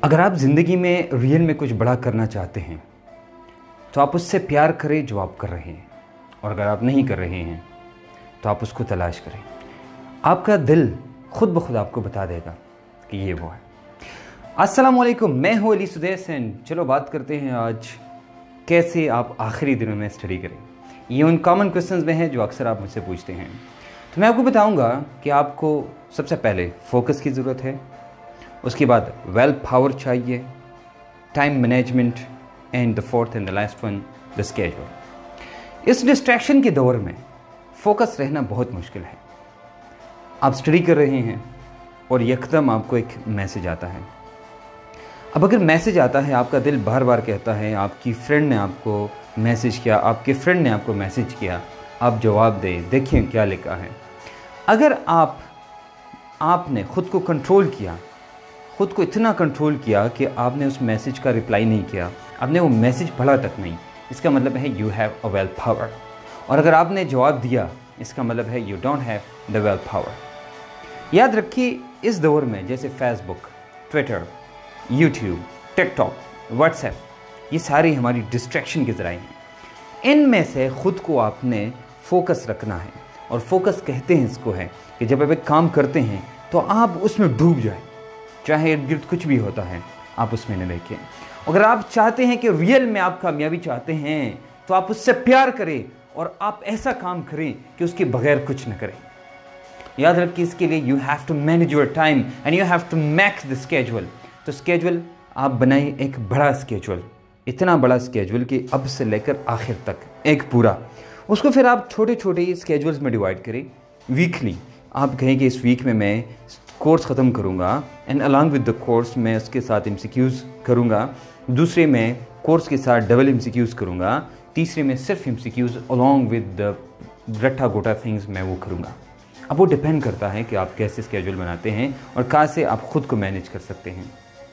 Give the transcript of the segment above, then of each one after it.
اگر آپ زندگی میں ریئل میں کچھ بڑا کرنا چاہتے ہیں تو آپ اس سے پیار کریں جو آپ کر رہے ہیں، اور اگر آپ نہیں کر رہے ہیں تو آپ اس کو تلاش کریں۔ آپ کا دل خود بخود آپ کو بتا دے گا کہ یہ وہ ہے۔ السلام علیکم، میں ہوں علی سدیس اینڈ چلو بات کرتے ہیں آج کیسے آپ آخری دنوں میں اسٹڈی کریں۔ یہ ان کامن کوسچنز میں ہے جو اکثر آپ مجھ سے پوچھتے ہیں، تو میں آپ کو بتاؤں گا کہ آپ کو سب سے پہلے فوکس کی ضرورت ہے، اس کے بعد ویل پاور چاہیے، time management, and the fourth and the last one the schedule. اس ڈسٹریکشن کے دور میں فوکس رہنا بہت مشکل ہے۔ آپ اسٹڈی کر رہے ہیں اور یکدم آپ کو ایک میسج آتا ہے۔ اب اگر میسج آتا ہے، آپ کا دل بار بار کہتا ہے، آپ کی فرینڈ نے آپ کو میسج کیا، آپ کے فرینڈ نے آپ کو میسج کیا، آپ جواب دیں، دیکھیں کیا لکھا ہے۔ اگر آپ نے خود کو کنٹرول کیا، خود کو اتنا کنٹرول کیا کہ آپ نے اس میسج کا رپلائی نہیں کیا، آپ نے وہ میسج پڑھا تک نہیں، اس کا مطلب ہے you have a will power. اور اگر آپ نے جواب دیا، اس کا مطلب ہے you don't have the will power. یاد رکھیے، اس دور میں جیسے Facebook, Twitter, YouTube, TikTok, WhatsApp, یہ ساری ہماری ڈسٹریکشن کے ذرائع ہیں۔ ان میں سے خود کو آپ نے فوکس رکھنا ہے، اور فوکس کہتے ہیں اس کو ہے کہ جب آپ ایک کام کرتے ہیں تو آپ اس میں ڈوب جائیں، چاہے ارد گرد کچھ بھی ہوتا ہے آپ اس میں نہ دیکھیں۔ اگر آپ چاہتے ہیں کہ ریئل میں آپ کامیابی چاہتے ہیں تو آپ اس سے پیار کریں، اور آپ ایسا کام کریں کہ اس کے بغیر کچھ نہ کریں۔ یاد رکھیں، اس کے لیے you have to manage your time and you have to make the schedule. تو اسکیجول آپ بنائیں، ایک بڑا اسکیجول، اتنا بڑا اسکیجول کہ اب سے لے کر آخر تک ایک پورا۔ اس کو پھر آپ چھوٹے چھوٹے اسکیجولز میں ڈیوائڈ کریں۔ ویکلی آپ کہیں کہ اس ویک میں میں کورس ختم کروں گا، and along with the course میں اس کے ساتھ MCQs کروں گا، دوسرے میں کورس کے ساتھ ڈبل MCQs کروں گا، تیسرے میں صرف MCQs along with the رٹھا گوٹا تھنگز میں وہ کروں گا۔ اب وہ ڈیپینڈ کرتا ہے کہ آپ کیسے اسکیجول بناتے ہیں اور کہاں سے آپ خود کو مینیج کر سکتے ہیں۔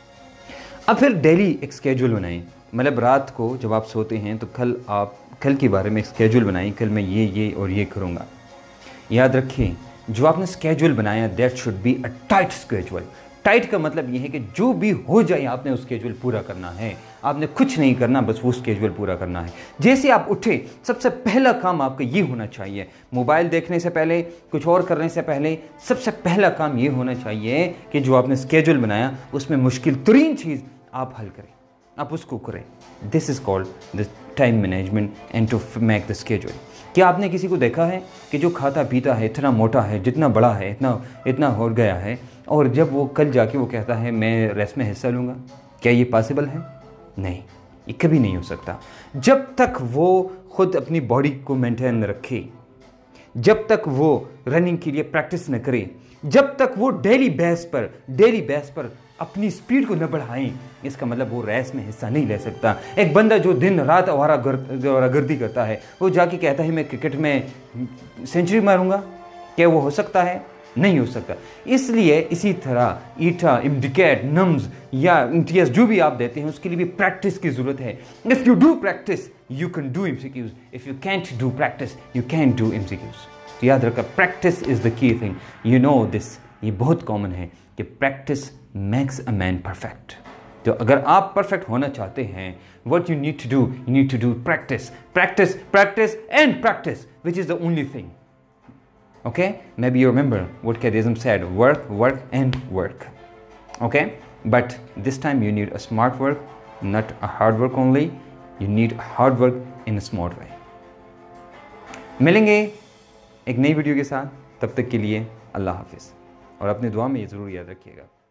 اب پھر ڈیلی ایک اسکیجول بنائیں، مطلب رات کو جب آپ سوتے ہیں تو کل کے بارے میں ایک اسکیجول بنائیں، کل میں یہ اور یہ کروں گا۔ یاد رکھیں، جو آپ نے اسکیجول بنایا that should be a tight schedule. Tight کا مطلب یہ ہے کہ جو بھی ہو جائے آپ نے اس اسکیجول پورا کرنا ہے، آپ نے کچھ نہیں کرنا، بس وہ اسکیجول پورا کرنا ہے۔ جیسے آپ اٹھے، سب سے پہلا کام آپ کا یہ ہونا چاہیے، موبائل دیکھنے سے پہلے، کچھ اور کرنے سے پہلے، سب سے پہلا کام یہ ہونا چاہیے کہ جو آپ نے اسکیجول بنایا اس میں مشکل ترین چیز آپ حل کریں، آپ اس کو کریں۔ This is called the time management and to make the schedule. کیا آپ نے کسی کو دیکھا ہے کہ جو کھاتا پیتا ہے، اتنا موٹا ہے، جتنا بڑا ہے، اتنا ہو گیا ہے، اور جب وہ کل جا کے وہ کہتا ہے میں ریس میں حصہ لوں گا؟ کیا یہ پاسبل ہے؟ نہیں، یہ کبھی نہیں ہو سکتا۔ جب تک وہ خود اپنی باڈی کو مینٹین نہ رکھے، جب تک وہ رننگ کے لیے پریکٹس نہ کرے، جب تک وہ ڈیلی بیس پر اپنی سپیڈ کو نہ بڑھائیں، اس کا مطلب وہ ریس میں حصہ نہیں لے سکتا۔ ایک بندہ جو دن رات آوارہ گردی کرتا ہے، وہ جا کے کہتا ہے میں کرکٹ میں سینچری ماروں گا، کیا وہ ہو سکتا ہے؟ نہیں ہو سکتا۔ اس لیے اسی طرح ایٹا، امڈیکیٹ، نمز یا امتیاز جو بھی آپ دیتے ہیں، اس کے لیے بھی پریکٹس کی ضرورت ہے۔ if you do practice you can do MCQs, if you can't do practice you can't do MCQs۔ تو یاد رکھا، پریکٹس از دا کی تھنگ، یو نو دس، یہ بہت کامن ہے کہ practice makes a man perfect. تو اگر آپ پرفیکٹ ہونا چاہتے ہیں، what you need to do practice and practice, which is the only thing. Okay? Maybe you remember what Kadism said, work and work. Okay? But this time you need a smart work, not a hard work only. You need hard work in a smart way. ملیں گے ایک نئی video کے ساتھ، تب تک کے لیے اللہ حافظ، اور اپنی دعا میں یہ ضرور یاد رکھیے گا۔